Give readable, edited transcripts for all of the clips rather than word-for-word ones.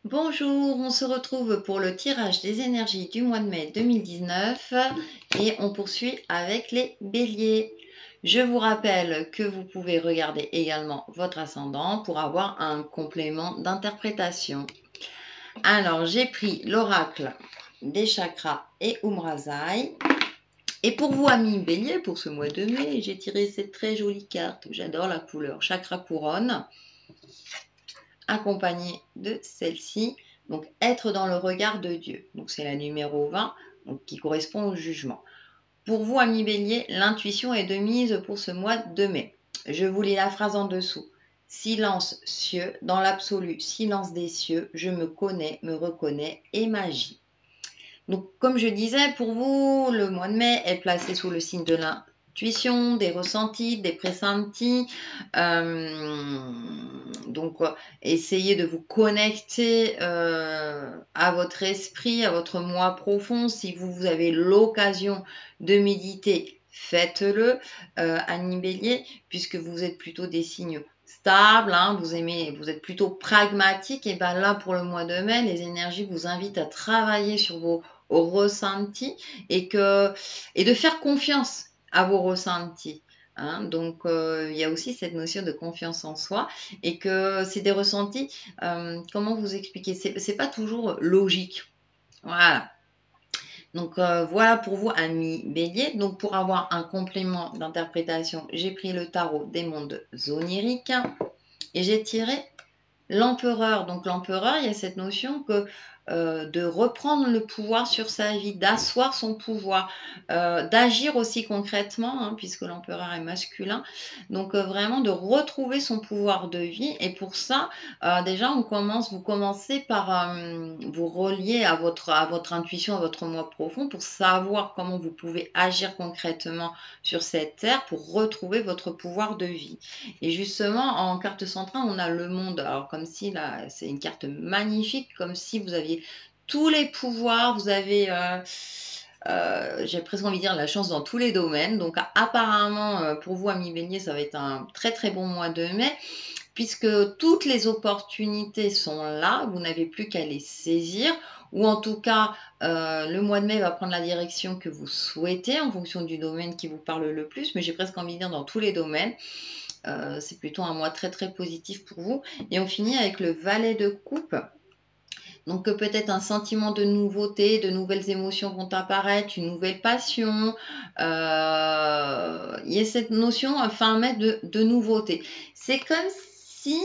Bonjour, on se retrouve pour le tirage des énergies du mois de mai 2019 et on poursuit avec les béliers. Je vous rappelle que vous pouvez regarder également votre ascendant pour avoir un complément d'interprétation. Alors, j'ai pris l'oracle des chakras et Umrazai. Et pour vous, amis béliers, pour ce mois de mai, j'ai tiré cette très jolie carte. J'adore la couleur chakra couronne, accompagnée de celle-ci. Donc, être dans le regard de Dieu. Donc, c'est la numéro 20, donc, qui correspond au jugement. Pour vous, amis bélier, l'intuition est de mise pour ce mois de mai. Je vous lis la phrase en dessous. Silence cieux, dans l'absolu silence des cieux, je me connais, me reconnais et m'agis. Donc, comme je disais, pour vous, le mois de mai est placé sous le signe de l'intuition, des ressentis, des pressentis. Donc, essayez de vous connecter à votre esprit, à votre moi profond. Si vous avez l'occasion de méditer, faites-le, Annie Bélier, puisque vous êtes plutôt des signes stables, hein, vous êtes plutôt pragmatique. Et bien là, pour le mois de mai, les énergies vous invitent à travailler sur vos ressentis et de faire confiance à vos ressentis. Hein. Donc, il y a aussi cette notion de confiance en soi et que c'est des ressentis, comment vous expliquer, c'est pas toujours logique. Voilà. Donc, voilà pour vous, amis bélier. Donc, pour avoir un complément d'interprétation, j'ai pris le tarot des mondes oniriques et j'ai tiré l'empereur. Donc, l'empereur, il y a cette notion que de reprendre le pouvoir sur sa vie, d'asseoir son pouvoir, d'agir aussi concrètement, hein, puisque l'empereur est masculin. Donc, vraiment de retrouver son pouvoir de vie. Et pour ça, déjà, vous commencez par vous relier à votre intuition, à votre moi profond, pour savoir comment vous pouvez agir concrètement sur cette terre pour retrouver votre pouvoir de vie. Et justement, en carte centrale, on a le monde. Alors, comme si là, c'est une carte magnifique, comme si vous aviez tous les pouvoirs, vous avez, j'ai presque envie de dire, la chance dans tous les domaines. Donc, apparemment, pour vous, amis bélier, ça va être un très très bon mois de mai, puisque toutes les opportunités sont là, vous n'avez plus qu'à les saisir, ou en tout cas, le mois de mai va prendre la direction que vous souhaitez en fonction du domaine qui vous parle le plus, mais j'ai presque envie de dire dans tous les domaines. C'est plutôt un mois très très positif pour vous. Et on finit avec le valet de coupe. Donc peut-être un sentiment de nouveauté, de nouvelles émotions vont apparaître, une nouvelle passion. Il y a cette notion fin mai de nouveauté. C'est comme si,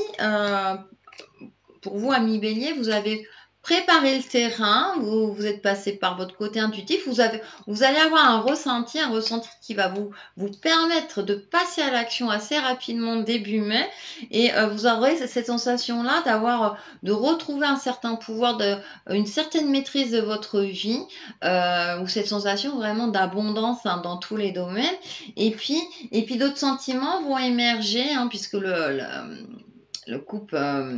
pour vous, amis bélier, vous avez préparé le terrain, vous êtes passé par votre côté intuitif, vous allez avoir un ressenti qui va vous permettre de passer à l'action assez rapidement début mai, et vous aurez cette sensation-là de retrouver un certain pouvoir, une certaine maîtrise de votre vie, ou cette sensation vraiment d'abondance, hein, dans tous les domaines. Et puis d'autres sentiments vont émerger, hein, puisque le couple,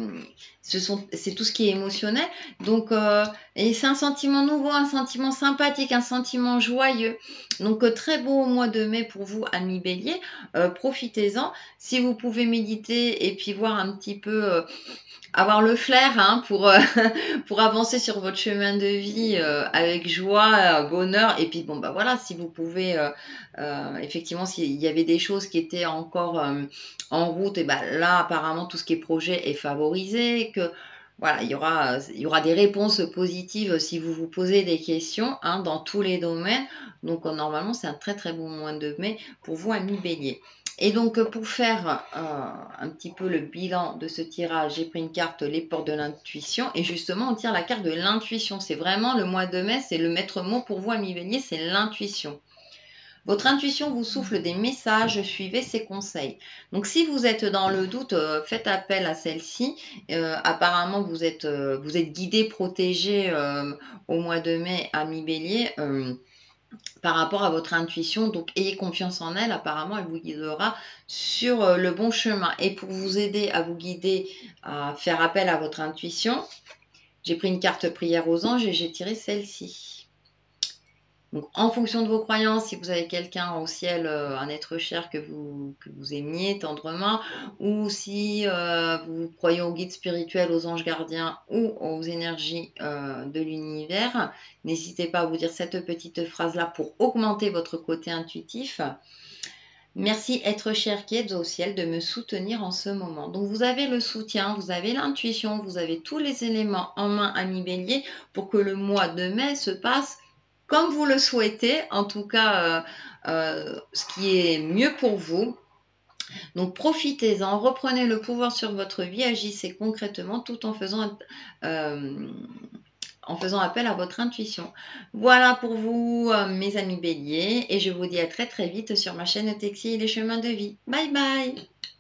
c'est tout ce qui est émotionnel. Donc, et c'est un sentiment nouveau, un sentiment sympathique, un sentiment joyeux. Donc, très beau mois de mai pour vous, amis bélier. Profitez-en. Si vous pouvez méditer et puis voir un petit peu, avoir le flair, hein, pour avancer sur votre chemin de vie avec joie, bonheur. Et puis bon, bah voilà, si vous pouvez, effectivement, s'il y avait des choses qui étaient encore en route, et ben là, apparemment, tout ce qui est projet est favorisé, que voilà, il y aura des réponses positives si vous vous posez des questions, hein, dans tous les domaines. Donc normalement, c'est un très très bon mois de mai pour vous, amis bélier. Et donc, pour faire un petit peu le bilan de ce tirage, j'ai pris une carte, les portes de l'intuition. Et justement, on tire la carte de l'intuition. C'est vraiment le mois de mai, c'est le maître mot pour vous, amis bélier, c'est l'intuition. Votre intuition vous souffle des messages, suivez ses conseils. Donc, si vous êtes dans le doute, faites appel à celle-ci. Apparemment, vous êtes guidé, protégé au mois de mai, amis bélier. Par rapport à votre intuition, donc ayez confiance en elle, apparemment elle vous guidera sur le bon chemin. Et pour vous aider à vous guider, à faire appel à votre intuition, j'ai pris une carte prière aux anges et j'ai tiré celle-ci. Donc, en fonction de vos croyances, si vous avez quelqu'un au ciel, un être cher que vous aimiez tendrement, ou si vous croyez aux guides spirituels, aux anges gardiens ou aux énergies de l'univers, n'hésitez pas à vous dire cette petite phrase-là pour augmenter votre côté intuitif. Merci être cher qui êtes au ciel de me soutenir en ce moment. Donc vous avez le soutien, vous avez l'intuition, vous avez tous les éléments en main, ami bélier, pour que le mois de mai se passe comme vous le souhaitez, en tout cas ce qui est mieux pour vous. Donc profitez-en, reprenez le pouvoir sur votre vie, agissez concrètement tout euh, en faisant appel à votre intuition. Voilà pour vous, mes amis béliers, et je vous dis à très très vite sur ma chaîne Texi et les chemins de vie. Bye bye!